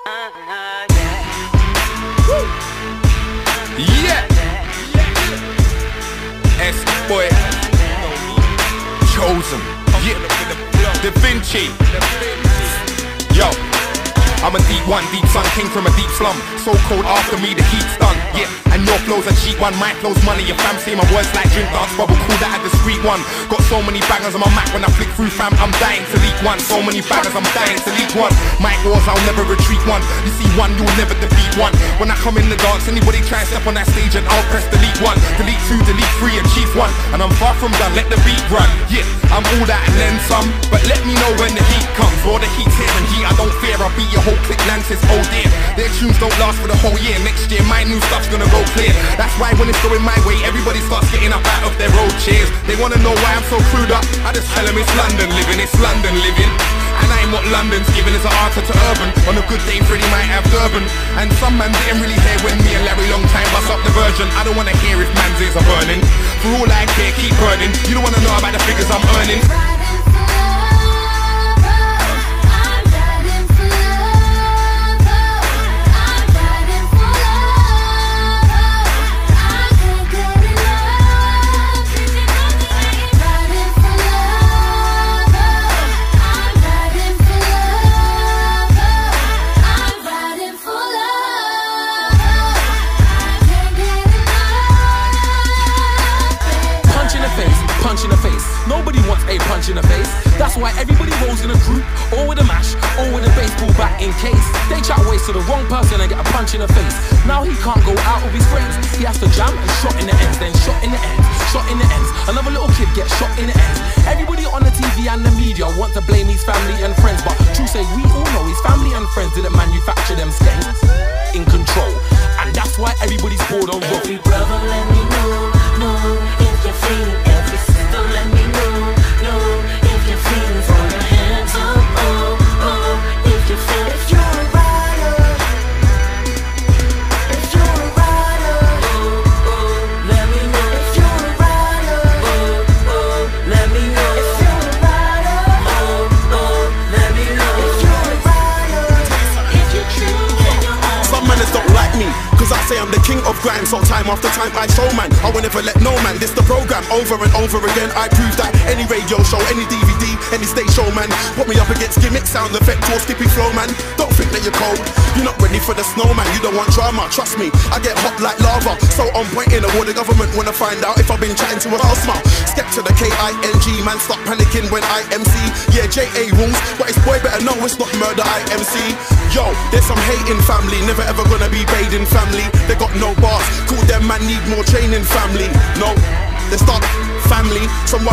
Yeah. S-Boy. Chosen. Yeah. Da Vinci. Yo. I'm a deep one, deep son, came from a deep slum. So cold after me, the heat's done. Yeah, and your flow's a cheap one, my flow's money. Your fam say my words like drink dance bubble, cool that at the street one. Got so many bangers on my Mac when I flick through fam, I'm dying to leak one. So many bangers, I'm dying to leak one. Mic wars, I'll never retreat one. You see one, you'll never defeat one. When I come in the dance, anybody try and step on that stage and I'll press delete one. Delete two, delete three, and chief one. And I'm far from done, let the beat run. Yeah, I'm all that and then some. But let me know when the heat comes. Or the heat's here and heat, I don't fear. I'll beat your whole clique, Lances, oh dear. Their tunes don't last for the whole year. Next year my new stuff's gonna go clear. That's why when it's going my way, everybody starts getting up out of their old chairs. They wanna know why I'm so clued up. I just tell them it's London living, it's London living. And I ain't what London's giving as an answer to urban. On a good day Freddie might have Durban. And some man didn't really hear when me and Larry long time bust up the version. I don't wanna hear if man's ears are burning. For all I care, keep burning. You don't wanna know about the figures I'm earning. Punch in the face. Nobody wants a punch in the face. That's why everybody rolls in a group, or with a mash, or with a baseball bat in case they chat waste to the wrong person and get a punch in the face. Now he can't go out with his friends. He has to jam and shot in the ends, then shot in the ends, shot in the ends. Another little kid gets shot in the ends. Everybody on the TV and the media want to blame his family and friends, but true say we all know his family and friends didn't manufacture them skanks. In control, and that's why everybody's bored on rock. Every brother, let me know if you're feeling. Every sister, let me know if you're feeling. Throw your hands up, oh, if you feel. If you're a rider, if you're a rider, oh, let me know. If you're a rider, oh, let me know. If you're a rider, oh, let me know. If you're a rider, if you're true in your own. Some manners don't like me, cause I say I'm the king of grime. So time after time I show man, I will never let no man. This the program, over and over again I prove that. Any radio show, any DVD, any stage show man, put me up against gimmicks, sound effects or skippy flow man. Don't think that you're cold, you're not ready for the snowman. You don't want drama, trust me, I get hot like lava. So on point in a war, the government wanna find out if I've been chatting to a house. Skep to the K-I-N-G, man stop panicking when I MC. Yeah, J-A rules, but it's boy better know it's not murder I-M-C. Yo, there's some hating family, never ever gonna be paid in family. They got no bars, cool them man need more training family. No, they start family, someone